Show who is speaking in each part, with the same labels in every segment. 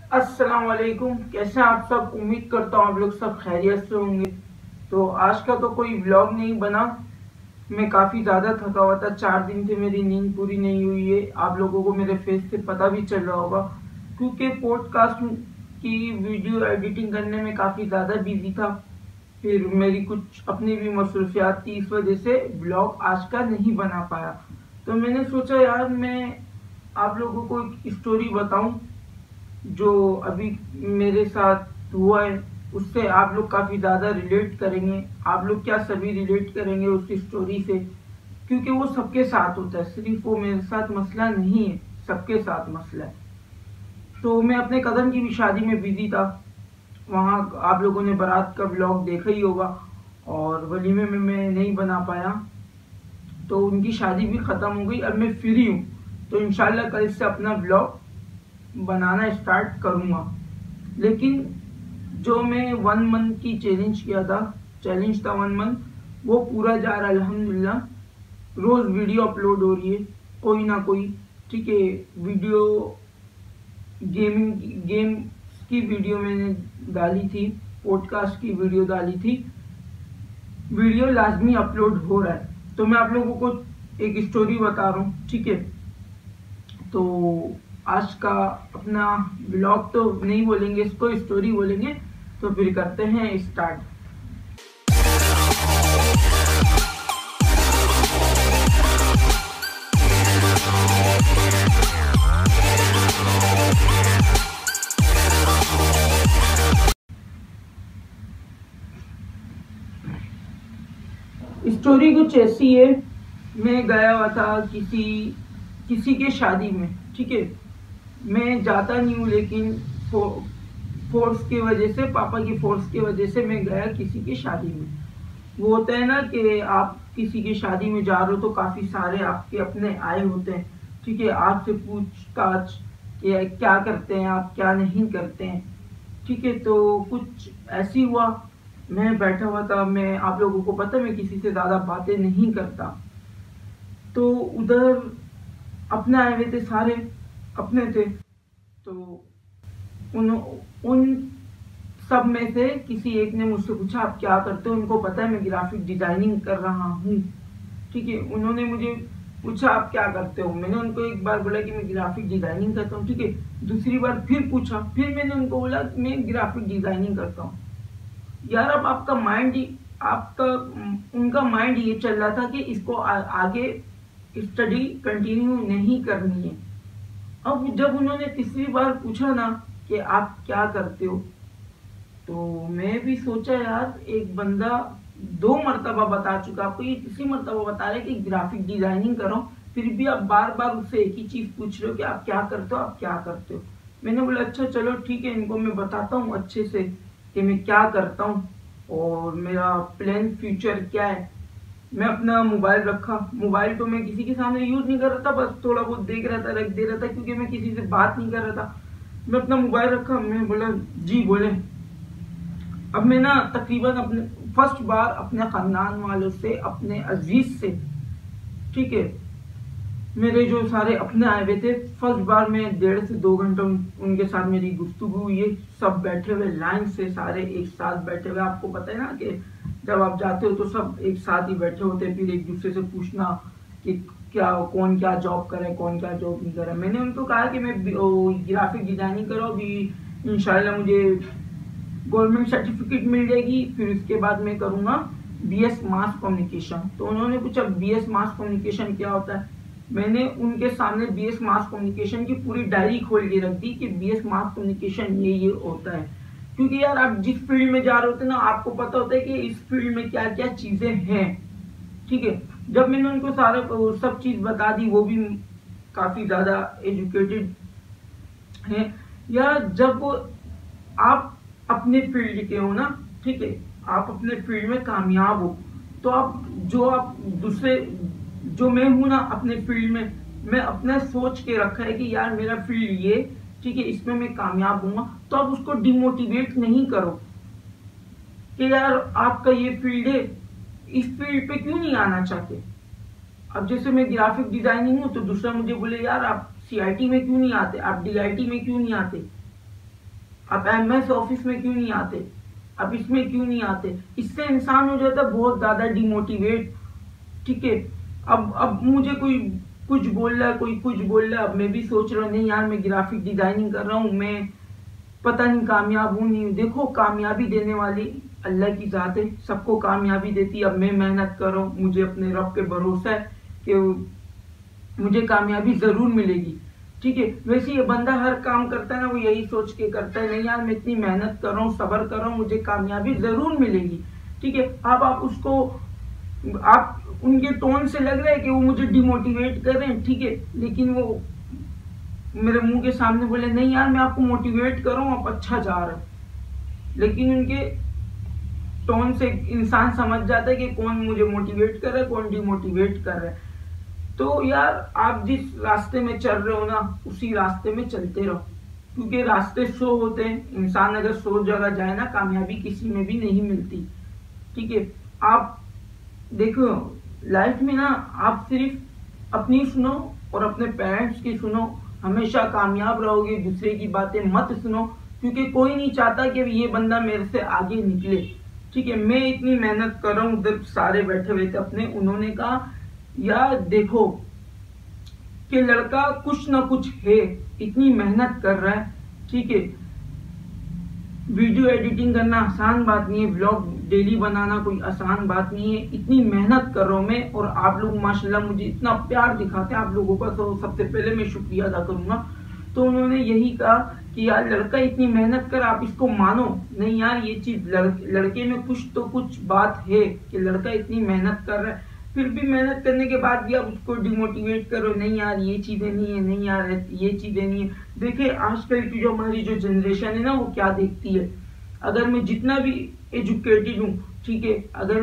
Speaker 1: अस्सलाम वालेकुम। कैसे हैं आप सब? उम्मीद करता हूँ आप लोग सब खैरियत से होंगे। तो आज का तो कोई व्लॉग नहीं बना। मैं काफ़ी ज़्यादा थका हुआ था, 4 दिन से मेरी नींद पूरी नहीं हुई है। आप लोगों को मेरे फेस से पता भी चल रहा होगा, क्योंकि पॉडकास्ट की वीडियो एडिटिंग करने में काफ़ी ज़्यादा बिजी था। फिर मेरी कुछ अपनी भी मसरूफियात थी, इस वजह से ब्लॉग आज का नहीं बना पाया। तो मैंने सोचा यार मैं आप लोगों को एक स्टोरी बताऊं जो अभी मेरे साथ हुआ है। उससे आप लोग काफ़ी ज़्यादा रिलेट करेंगे। आप लोग क्या सभी रिलेट करेंगे उस स्टोरी से, क्योंकि वो सबके साथ होता है, सिर्फ वो मेरे साथ मसला नहीं है, सबके साथ मसला है। तो मैं अपने कज़न की भी शादी में बिजी था। वहाँ आप लोगों ने बारात का व्लॉग देखा ही होगा, और वलीमे में मैं नहीं बना पाया। तो उनकी शादी भी ख़त्म हो गई, अब मैं फ्री हूँ। तो इंशाल्लाह कल से अपना व्लॉग बनाना स्टार्ट करूँगा। लेकिन जो मैं 1 मंथ की चैलेंज था 1 मंथ, वो पूरा जा रहा है अल्हम्दुलिल्लाह। रोज़ वीडियो अपलोड हो रही है, कोई ना कोई। ठीक है, वीडियो गेम की वीडियो मैंने डाली थी, पॉडकास्ट की वीडियो डाली थी। वीडियो लाजमी अपलोड हो रहा है। तो मैं आप लोगों को एक स्टोरी बता रहा हूँ, ठीक है। तो आज का अपना ब्लॉग तो नहीं बोलेंगे, इसको स्टोरी बोलेंगे। तो फिर करते हैं स्टार्ट। स्टोरी कुछ ऐसी है। मैं गया हुआ था किसी के शादी में, ठीक है। मैं जाता नहीं हूँ, लेकिन फोर्स की वजह से, पापा की फोर्स की वजह से मैं गया किसी की शादी में। वो होता है ना कि आप किसी की शादी में जा रहे हो तो काफ़ी सारे आपके अपने आए होते हैं, ठीक है। आपसे पूछताछ कि क्या करते हैं आप, क्या नहीं करते हैं, ठीक है। तो कुछ ऐसी हुआ, मैं बैठा हुआ था। मैं आप लोगों को पता है मैं किसी से ज़्यादा बातें नहीं करता। तो उधर अपने आए हुए थे, सारे अपने थे। तो उन उन सब में से किसी एक ने मुझसे पूछा आप क्या करते हो। उनको पता है मैं ग्राफिक डिजाइनिंग कर रहा हूँ, ठीक है। उन्होंने मुझे पूछा आप क्या करते हो। मैंने उनको एक बार बोला कि मैं ग्राफिक डिजाइनिंग करता हूँ, ठीक है। दूसरी बार फिर पूछा, फिर मैंने उनको बोला मैं ग्राफिक डिजाइनिंग करता हूँ। यार अब आपका उनका माइंड ये चल रहा था कि इसको आगे स्टडी कंटिन्यू नहीं करनी है। अब जब उन्होंने तीसरी बार पूछा ना कि आप क्या करते हो, तो मैं भी सोचा यार एक बंदा 2 मरतबा बता चुका, आपको ये तीसरी मरतबा बता रहे कि ग्राफिक डिजाइनिंग कर रहा हूँ, फिर भी आप बार बार उससे एक ही चीज पूछ रहे हो कि आप क्या करते हो, आप क्या करते हो। मैंने बोला अच्छा चलो ठीक है, इनको मैं बताता हूँ अच्छे से कि मैं क्या करता हूँ और मेरा प्लान फ्यूचर क्या है। मैं अपना मोबाइल रखा। मोबाइल तो मैं किसी के सामने यूज नहीं कर रहा था, बस थोड़ा बहुत देख रहा था, रख दे रहा था, क्योंकि मैं किसी से बात नहीं कर रहा था। मैं अपना मोबाइल रखा, मैं बोला जी बोले। अब मैं ना तकरीबन अपने फर्स्ट बार अपने खानदान वालों से, अपने अजीज से, ठीक है, मेरे जो सारे अपने आए हुए थे, फर्स्ट बार में 1.5 से 2 घंटा उनके साथ मेरी गुफ्तगू हुई है। सब बैठे हुए लाइन से, सारे एक साथ बैठे हुए। आपको पता है ना कि जब आप जाते हो तो सब एक साथ ही बैठे होते हैं, फिर एक दूसरे से पूछना कि क्या कौन क्या जॉब करे, कौन क्या जॉब नहीं करे। मैंने उनको कहा कि मैं ग्राफिक डिजाइनिंग कर रहा हूँ, अभी इंशाल्लाह मुझे गवर्नमेंट सर्टिफिकेट मिल जाएगी, फिर उसके बाद मैं करूँगा BS मास कम्युनिकेशन। तो उन्होंने पूछा BS मास कम्युनिकेशन क्या होता है। मैंने उनके सामने BS मास कम्युनिकेशन की पूरी डायरी खोल के रख दी कि BS मास कम्युनिकेशन ये होता है। क्योंकि यार आप जिस फील्ड में जा रहे होते ना, आपको पता होता है कि इस फील्ड में क्या क्या चीजें हैं, ठीक है। जब मैंने उनको सारा सब चीज बता दी, वो भी काफी ज्यादा एजुकेटेड है। या जब आप अपने फील्ड के हो ना, ठीक है, आप अपने फील्ड में कामयाब हो, तो आप दूसरे, जो मैं हूं ना अपने फील्ड में, मैं अपना सोच के रखा है कि यार मेरा फील्ड ये, ठीक है, इसमें मैं कामयाब हूँ, तो आप उसको डिमोटिवेट नहीं करो कि यार आपका ये फील्ड है, इस फील्ड पे क्यों नहीं आना चाहते। अब जैसे मैं ग्राफिक डिजाइनिंग हूँ, तो दूसरा मुझे बोले यार आप CIT में क्यों नहीं आते, आप DIT में क्यों नहीं आते। आप MS ऑफिस में क्यों नहीं आते, आप इसमें क्यों नहीं आते। इससे इंसान हो जाता है बहुत ज्यादा डिमोटिवेट। ठीक है, अब मुझे कोई कुछ बोल रहा है, कोई कुछ बोल रहा है, अब मैं भी सोच रहा हूँ नहीं यार मैं ग्राफिक डिजाइनिंग कर रहा हूँ, मैं पता नहीं कामयाब हूँ नहीं हूँ। देखो कामयाबी देने वाली अल्लाह की जात है, सबको कामयाबी देती है। अब मैं मेहनत कर रहा हूँ, मुझे अपने रब पे भरोसा है कि मुझे कामयाबी जरूर मिलेगी। ठीक है, वैसे ये बंदा हर काम करता है ना, वो यही सोच के करता है नहीं यार मैं इतनी मेहनत कर रहा हूँ, सब्र कर रहा हूँ, मुझे कामयाबी जरूर मिलेगी। ठीक है, अब आप उसको, आप उनके टोन से लग रहा है कि वो मुझे डिमोटिवेट कर रहे हैं। ठीक है, लेकिन वो मेरे मुंह के सामने बोले नहीं यार मैं आपको मोटिवेट कर रहा हूँ, आप अच्छा जा रहे हो, लेकिन उनके टोन से इंसान समझ जाता है कि कौन मुझे मोटिवेट कर रहा है, कौन डिमोटिवेट कर रहा है। तो यार आप जिस रास्ते में चल रहे हो ना, उसी रास्ते में चलते रहो, क्योंकि रास्ते 100 होते हैं। इंसान अगर 100 जगह जाए ना, कामयाबी किसी में भी नहीं मिलती। ठीक है, आप देखो लाइफ में ना, आप सिर्फ अपनी सुनो और अपने पेरेंट्स की सुनो, हमेशा कामयाब रहोगे। दूसरे की बातें मत सुनो, क्योंकि कोई नहीं चाहता कि ये बंदा मेरे से आगे निकले। ठीक है, मैं इतनी मेहनत कर रहा हूँ, उधर सारे बैठे हुए थे अपने, उन्होंने कहा यार देखो कि लड़का कुछ ना कुछ है, इतनी मेहनत कर रहा है। ठीक है, वीडियो एडिटिंग करना आसान बात नहीं है, व्लॉग डेली बनाना कोई आसान बात नहीं है, इतनी मेहनत कर रहा हूं मैं, और आप लोग माशाल्लाह मुझे इतना प्यार दिखाते हैं, आप लोगों का तो सबसे पहले मैं शुक्रिया अदा करूंगा। तो उन्होंने यही कहा कि यार लड़का इतनी मेहनत कर, आप इसको मानो नहीं यार, ये चीज लड़के में कुछ तो कुछ बात है कि लड़का इतनी मेहनत कर रहा है, फिर भी मेहनत करने के बाद भी आप उसको डिमोटिवेट करो नहीं यार ये चीजें नहीं है, नहीं यार ये चीजें नहीं है। देखिए आजकल की जो हमारी जो जनरेशन है ना, वो क्या देखती है, अगर मैं जितना भी एजुकेटेड हूँ, ठीक है,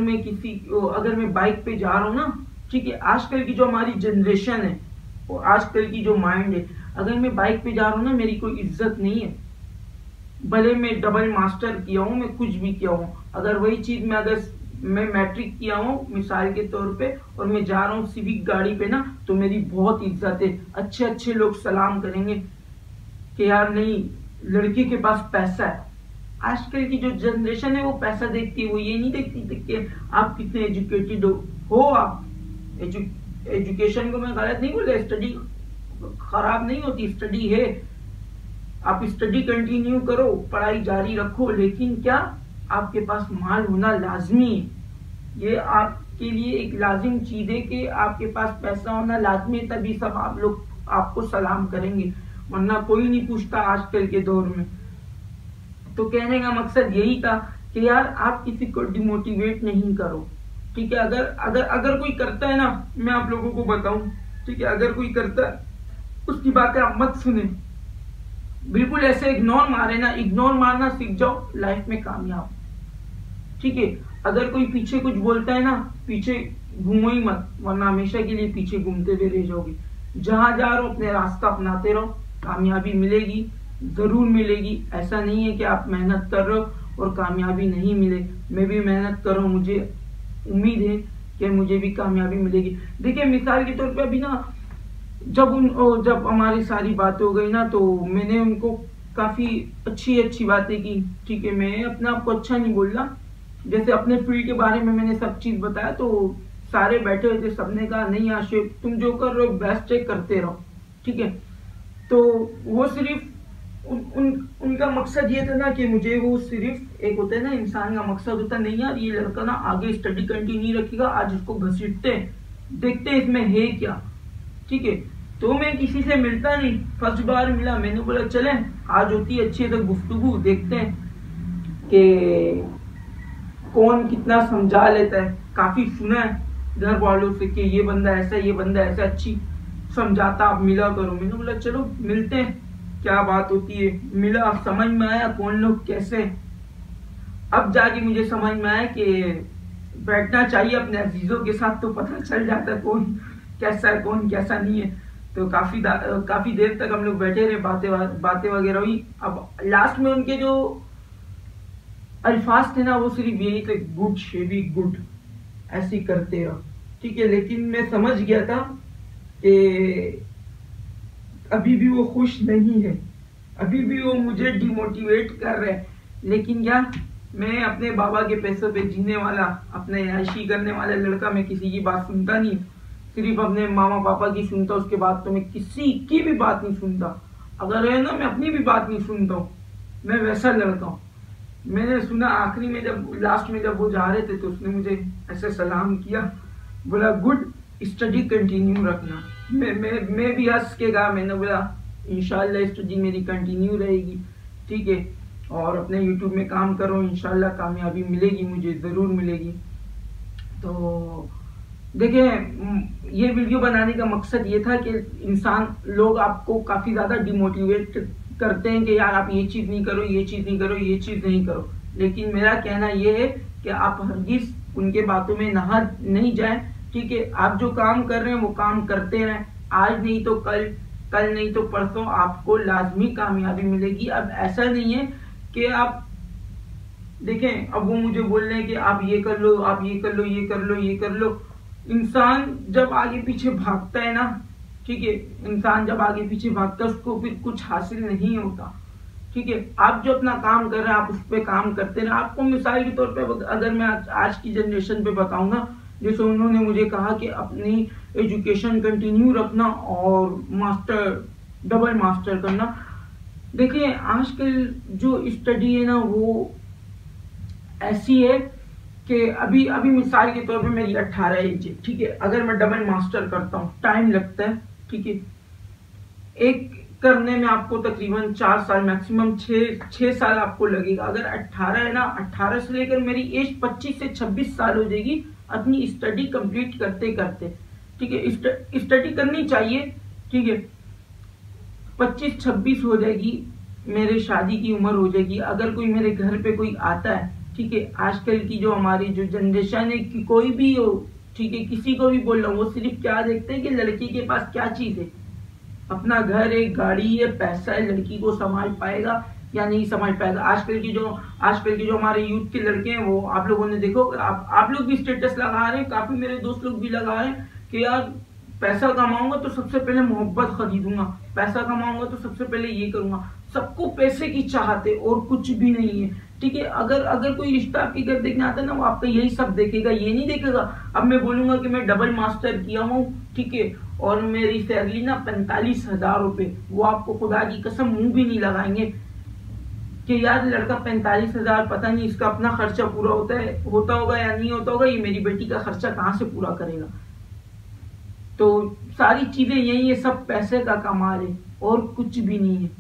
Speaker 1: अगर मैं बाइक पे जा रहा हूँ ना, ठीक है, आजकल की जो हमारी जनरेशन है और आजकल की जो माइंड है, अगर मैं बाइक पे जा रहा हूँ ना, मेरी कोई इज्जत नहीं है, भले मैं डबल मास्टर किया हूँ, मैं कुछ भी किया हूँ, अगर वही चीज में अगर मैं मैट्रिक किया हूँ मिसाल के तौर पे, और मैं जा रहा हूँ सिविक गाड़ी पे ना, तो मेरी बहुत इज्जत है, अच्छे अच्छे लोग सलाम करेंगे कि यार नहीं लड़के के पास पैसा है। आजकल की जो जनरेशन है वो पैसा देखती है, वो ये नहीं देखती कि आप कितने एजुकेटेड हो। आप एजुकेशन को मैं गलत नहीं बोल रहा, स्टडी खराब नहीं होती, स्टडी है, आप स्टडी कंटिन्यू करो, पढ़ाई जारी रखो, लेकिन क्या आपके पास माल होना लाजमी है। ये आपके लिए एक लाजिम चीज है कि आपके पास पैसा होना लाजमी है, तभी सब आप लोग आपको सलाम करेंगे, वरना कोई नहीं पूछता आजकल के दौर में। तो कहने का मकसद यही था कि यार आप किसी को डिमोटिवेट नहीं करो। ठीक है, अगर अगर अगर कोई करता है ना, मैं आप लोगों को बताऊं, ठीक है, अगर कोई करता है उसकी बातें आप मत सुने, बिल्कुल ऐसे इग्नोर मारे ना, इग्नोर मारना सीख जाओ, लाइफ में कामयाब। ठीक है, अगर कोई पीछे कुछ बोलता है ना, पीछे घूमो ही मत, वरना हमेशा के लिए पीछे घूमते हुए रह जाओगे। जहां जा रहे हो अपने रास्ता अपनाते रहो, कामयाबी मिलेगी, जरूर मिलेगी। ऐसा नहीं है कि आप मेहनत कर रहे हो और कामयाबी नहीं मिले, मैं भी मेहनत कर रहा हूँ, मुझे उम्मीद है कि मुझे भी कामयाबी मिलेगी। देखिए मिसाल के तौर पे अभी ना, जब हमारी सारी बातें हो गई ना, तो मैंने उनको काफी अच्छी अच्छी बातें की। ठीक है, मैं अपने आप को अच्छा नहीं बोल रहा, जैसे अपने फील्ड के बारे में मैंने सब चीज बताया, तो सारे बैठे हुए थे, सबने कहा नहीं आशिफ तुम जो कर रहे हो बेस्ट है, करते रहो। ठीक है, तो वो सिर्फ उनका मकसद ये था ना कि मुझे, वो सिर्फ एक होता है ना इंसान का मकसद होता है, नहीं यार ये लड़का ना आगे स्टडी कंटिन्यू रखेगा, आज इसको घसीटते हैं, देखते हैं इसमें है क्या। ठीक है, तो मैं किसी से मिलता नहीं, फर्स्ट बार मिला, मैंने बोला चले आज होती है अच्छी से गुफ्तगू, देखते हैं कि कौन कितना समझा लेता है। काफी सुना है घर वालों से कि ये बंदा ऐसा, ये बंदा ऐसा, अच्छी समझाता, आप मिला करो। मैंने बोला चलो मिलते हैं, क्या बात होती है। मिला, समझ में आया कौन लोग कैसे। अब जाके मुझे समझ में आया कि बैठना चाहिए अपने अजीजों के साथ, तो पता चल जाता है कौन कैसा है कौन कैसा नहीं है। तो काफी देर तक हम लोग बैठे रहे, बातें वगैरह हुई। अब लास्ट में उनके जो अल्फाज थे ना, वो सिर्फ यही थे, गुड शेबी गुड, ऐसी करते रहो। ठीक है, लेकिन मैं समझ गया था कि अभी भी वो खुश नहीं है। अभी भी वो मुझे डिमोटिवेट कर रहे हैं, लेकिन क्या, मैं अपने बाबा के पैसों पे जीने वाला, अपने ऐशी करने वाला लड़का, मैं किसी की बात सुनता नहीं, सिर्फ अपने मामा पापा की सुनता, उसके बाद तो मैं किसी की भी बात नहीं सुनता। अगर है ना, मैं अपनी भी बात नहीं सुनता हूँ, मैं वैसा लड़का हूँ। मैंने सुना आखिरी में जब लास्ट में जब वो जा रहे थे तो उसने मुझे ऐसे सलाम किया, बोला गुड, स्टडी कंटिन्यू रखना। मैं भी हंस के कहा, मैंने बोला इंशाल्लाह स्टडी मेरी कंटिन्यू रहेगी, ठीक है, और अपने यूट्यूब में काम करो, इंशाल्लाह कामयाबी मिलेगी, मुझे ज़रूर मिलेगी। तो देखिए, ये वीडियो बनाने का मकसद ये था कि लोग आपको काफ़ी ज़्यादा डिमोटिवेट करते हैं कि यार आप ये चीज़ नहीं करो, ये चीज़ नहीं करो, ये चीज़ नहीं करो, लेकिन मेरा कहना ये है कि आप हरगिज़ उनके बातों में नहीं जाएं, ठीक है। आप जो काम कर रहे हैं वो काम करते रहें, आज नहीं तो कल, कल नहीं तो परसों आपको लाजमी कामयाबी मिलेगी। अब ऐसा नहीं है कि आप देखें, अब वो मुझे बोल रहे हैं कि आप ये कर लो, आप ये कर लो, ये कर लो, ये कर लो। इंसान जब आगे पीछे भागता है ना, ठीक है, इंसान जब आगे पीछे भागता है उसको फिर कुछ हासिल नहीं होता, ठीक है। आप जो अपना काम कर रहे हैं आप उस पर काम करते हैं। आपको मिसाल के तौर पे अगर मैं आज की जनरेशन पे बताऊंगा, जैसे उन्होंने मुझे कहा कि अपनी एजुकेशन कंटिन्यू रखना और डबल मास्टर करना। देखिए, आजकल जो स्टडी है ना वो ऐसी है कि अभी मिसाल के तौर पे मेरी 18 एज है, ठीक है, अगर मैं डबल मास्टर करता हूँ टाइम लगता है, ठीक है, एक करने में आपको तकरीबन 4 साल, मैक्सिमम 6 साल आपको लगेगा। अगर 18 है ना, 18 से लेकर मेरी एज 25 से 26 साल हो जाएगी अपनी स्टडी कंप्लीट करते करते, ठीक है। स्टडी करनी चाहिए, ठीक है, 25-26 हो जाएगी, मेरे शादी की उम्र हो जाएगी। अगर कोई मेरे घर पे कोई आता है, ठीक है, आजकल की जो हमारी जो जनरेशन है कि कोई भी हो, ठीक है, किसी को भी बोल रहा हूँ, वो सिर्फ क्या देखते हैं कि लड़की के पास क्या चीज है, अपना घर है, गाड़ी है, पैसा है, लड़की को संभाल पाएगा या नहीं संभाल पाएगा। आजकल की जो हमारे यूथ के लड़के हैं, वो आप लोगों ने देखो, आप लोग भी स्टेटस लगा रहे हैं, काफी मेरे दोस्त लोग भी लगा रहे हैं कि यार पैसा कमाऊंगा तो सबसे पहले मोहब्बत खरीदूंगा, पैसा कमाऊंगा तो सबसे पहले ये करूंगा। सबको पैसे की चाहत है और कुछ भी नहीं है, ठीक है। अगर कोई रिश्ता आपके घर देखने आता है ना, वो आपका यही सब देखेगा, ये नहीं देखेगा। अब मैं बोलूंगा कि मैं डबल मास्टर किया हूँ, ठीक है, और मेरी सैलरी ना 45,000 रुपए, वो आपको खुदा की कसम मुंह भी नहीं लगाएंगे कि यार लड़का 45,000, पता नहीं इसका अपना खर्चा पूरा होता होगा या नहीं होता होगा, ये मेरी बेटी का खर्चा कहाँ से पूरा करेगा। तो सारी चीजें यही है, सब पैसे का कमाल है और कुछ भी नहीं है।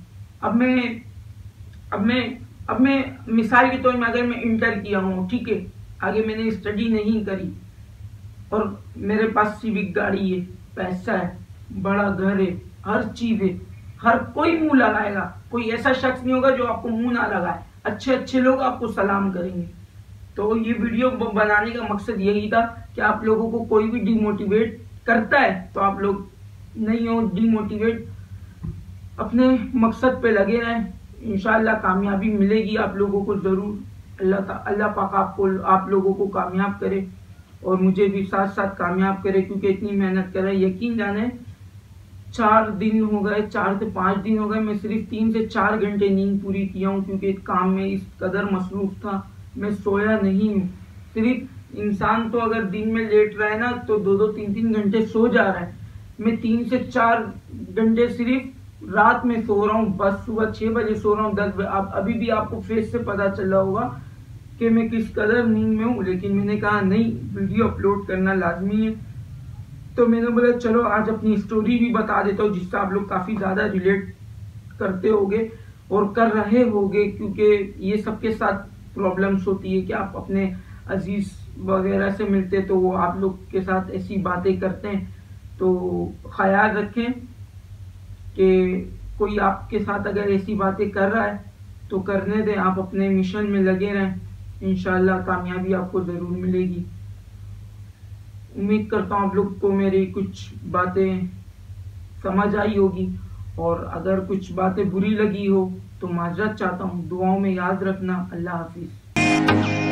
Speaker 1: अब मैं मिसाल के तौर में, अगर मैं इंटर किया हूँ, ठीक है, आगे मैंने स्टडी नहीं करी और मेरे पास सिविक गाड़ी है, पैसा है, बड़ा घर है, हर चीज है, हर कोई मुंह लगाएगा, कोई ऐसा शख्स नहीं होगा जो आपको मुंह ना लगाए, अच्छे अच्छे लोग आपको सलाम करेंगे। तो ये वीडियो बनाने का मकसद यही था कि आप लोगों को कोई भी डिमोटिवेट करता है तो आप लोग नहीं हो डिमोटिवेट, अपने मकसद पे लगे रहें, इंशाल्लाह कामयाबी मिलेगी आप लोगों को जरूर। अल्लाह पाक आप लोगों को कामयाब करे और मुझे भी साथ साथ कामयाब करे, क्योंकि इतनी मेहनत कर रहे हैं। यकीन जाने 4 दिन हो गए, 4 से 5 दिन हो गए, मैं सिर्फ 3 से 4 घंटे नींद पूरी किया हूँ, क्योंकि काम में इस कदर मसरूफ था, मैं सोया नहीं हूँ। सिर्फ इंसान तो अगर दिन में लेट रहा है ना तो 2-2, 3-3 घंटे सो जा रहा है, मैं 3 से 4 घंटे सिर्फ रात में सो रहा हूँ, बस सुबह 6 बजे सो रहा हूँ, 10 बजे। अभी भी आपको फेस से पता चला होगा कि मैं किस कदर नींद में हूँ, लेकिन मैंने कहा नहीं, वीडियो अपलोड करना लाजमी है। तो मैंने बोला चलो आज अपनी स्टोरी भी बता देता हूँ, जिससे आप लोग काफी ज्यादा रिलेट करते होगे और कर रहे होगे, क्योंकि ये सबके साथ प्रॉब्लम्स होती है कि आप अपने अजीज वगैरह से मिलते तो वो आप लोग के साथ ऐसी बातें करते हैं। तो ख्याल रखें कि कोई आपके साथ अगर ऐसी बातें कर रहा है तो करने दें, आप अपने मिशन में लगे रहें, इंशाल्लाह कामयाबी आपको जरूर मिलेगी। उम्मीद करता हूँ आप लोग को मेरी कुछ बातें समझ आई होगी, और अगर कुछ बातें बुरी लगी हो तो माजरत चाहता हूँ। दुआओं में याद रखना। अल्लाह हाफिज।